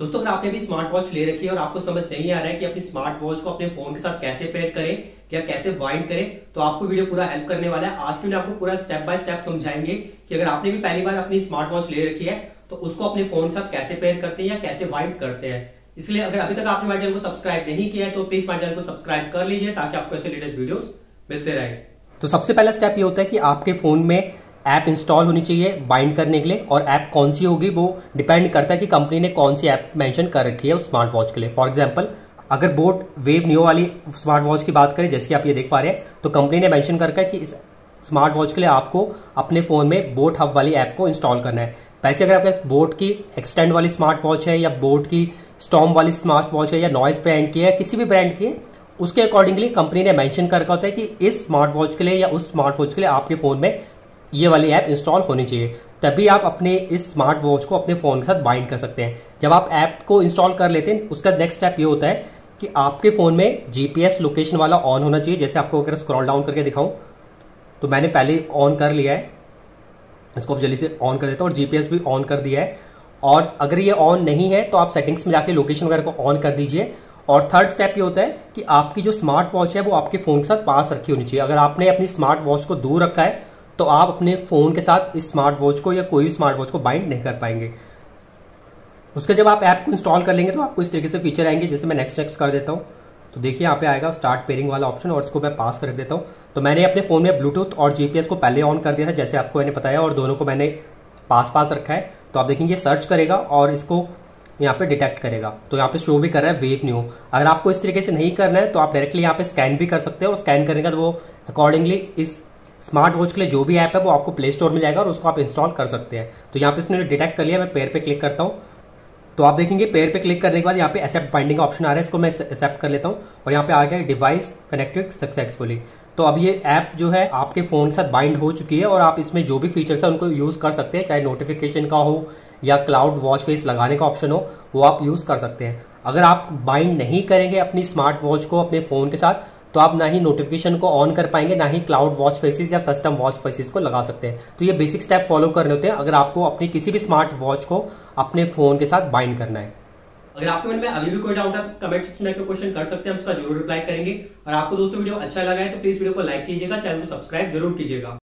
दोस्तों, अगर आपने भी स्मार्ट वॉच ले रखी है और आपको समझ नहीं आ रहा है कि अपनी स्मार्ट वॉच को अपने फोन के साथ कैसे पेयर करें या कैसे बाइंड करें, तो आपको वीडियो पूरा हेल्प करने वाला है। आज की वीडियो आपको पूरा स्टेप बाय स्टेप समझाएंगे कि अगर आपने भी पहली बार अपनी स्मार्ट वॉच ले रखी है तो उसको अपने फोन के साथ कैसे पेयर करते हैं या कैसे बाइंड करते हैं। इसलिए अगर अभी तक आपने हमारे चैनल को सब्सक्राइब नहीं किया है तो प्लीज हमारे चैनल को सब्सक्राइब कर लीजिए ताकि आपको ऐसे लेटेस्ट वीडियोस मिलते रहे। तो सबसे पहला स्टेप ये होता है कि आपके फोन में ऐप इंस्टॉल होनी चाहिए बाइंड करने के लिए, और ऐप कौन सी होगी वो डिपेंड करता है कि कंपनी ने कौन सी ऐप मेंशन कर रखी है उस स्मार्ट वॉच के लिए। फॉर एग्जांपल, अगर बोट वेव नियो वाली स्मार्ट वॉच की बात करें, जैसे कि आप ये देख पा रहे हैं, तो कंपनी ने मेंशन कर रखा है कि इस स्मार्ट वॉच के लिए आपको अपने फोन में बोट हब वाली ऐप को इंस्टॉल करना है। वैसे अगर आपके पास बोट की एक्सटेंड वाली स्मार्ट वॉच है या बोट की स्टॉर्म वाली स्मार्ट वॉच है या नॉइज ब्रांड की है, किसी भी ब्रांड की है, उसके अकॉर्डिंगली कंपनी ने मेंशन कर रखा होता है कि इस स्मार्ट वॉच के लिए या उस स्मार्ट वॉच के लिए आपके फोन में ये वाली ऐप इंस्टॉल होनी चाहिए, तभी आप अपने इस स्मार्ट वॉच को अपने फोन के साथ बाइंड कर सकते हैं। जब आप ऐप को इंस्टॉल कर लेते हैं, उसका नेक्स्ट स्टेप ये होता है कि आपके फोन में जीपीएस लोकेशन वाला ऑन होना चाहिए। जैसे आपको अगर स्क्रॉल डाउन करके दिखाऊं तो मैंने पहले ऑन कर लिया है, इसको जल्दी से ऑन कर देता हूं, और जीपीएस भी ऑन कर दिया है। और अगर ये ऑन नहीं है तो आप सेटिंग्स में जाके लोकेशन वगैरह को ऑन कर दीजिए। और थर्ड स्टेप ये होता है कि आपकी जो स्मार्ट वॉच है वो आपके फोन के साथ पास रखी होनी चाहिए। अगर आपने अपनी स्मार्ट वॉच को दूर रखा है तो आप अपने फोन के साथ इस स्मार्ट वॉच को या कोई भी स्मार्ट वॉच को बाइंड नहीं कर पाएंगे। उसके जब आप ऐप को इंस्टॉल कर लेंगे तो आपको इस तरीके से फीचर आएंगे। जैसे मैं नेक्स्ट कर देता हूं तो देखिए यहाँ पे आएगा स्टार्ट पेयरिंग वाला ऑप्शन, और इसको मैं पास कर देता हूं। तो मैंने अपने फोन में ब्लूटूथ और जीपीएस को पहले ऑन कर दिया था, जैसे आपको मैंने बताया, और दोनों को मैंने पास रखा है। तो आप देखेंगे सर्च करेगा और इसको यहाँ पे डिटेक्ट करेगा, तो यहाँ पे शो भी कर रहा है वेव न्यू। अगर आपको इस तरीके से नहीं करना है तो आप डायरेक्टली यहाँ पे स्कैन भी कर सकते हैं, और स्कैन करने का तो वो अकॉर्डिंगली इस स्मार्ट वॉच के लिए जो भी ऐप है वो आपको प्ले स्टोर में जाएगा और उसको आप इंस्टॉल कर सकते हैं। तो यहाँ पे इसने डिटेक्ट कर लिया। मैं पेयर पे क्लिक करता हूँ तो आप देखेंगे पेयर पे क्लिक करने के बाद यहाँ पे एक्सेप्ट बाइंडिंग का ऑप्शन आ रहा है, इसको मैं एक्सेप्ट कर लेता हूँ, और यहाँ पे आ गया डिवाइस कनेक्टेड सक्सेसफुली। तो अब ये ऐप जो है आपके फोन के साथ बाइंड हो चुकी है, और आप इसमें जो भी फीचर्स है उनको यूज कर सकते हैं, चाहे नोटिफिकेशन का हो या क्लाउड वॉच फेस लगाने का ऑप्शन हो, वो आप यूज कर सकते हैं। अगर आप बाइंड नहीं करेंगे अपनी स्मार्ट वॉच को अपने फोन के साथ तो आप ना ही नोटिफिकेशन को ऑन कर पाएंगे, ना ही क्लाउड वॉच फेसेस या कस्टम वॉच फेसेस को लगा सकते हैं। तो ये बेसिक स्टेप फॉलो करने होते हैं अगर आपको अपनी किसी भी स्मार्ट वॉच को अपने फोन के साथ बाइंड करना है। अगर आपके मन में अभी भी कोई डाउट है तो कमेंट सेक्शन में क्वेश्चन कर सकते हैं, हम उसका जरूर रिप्लाई करेंगे। और आपको दोस्तों वीडियो अच्छा लगा है तो प्लीज वीडियो को लाइक कीजिएगा, चैनल को सब्सक्राइब जरूर कीजिएगा।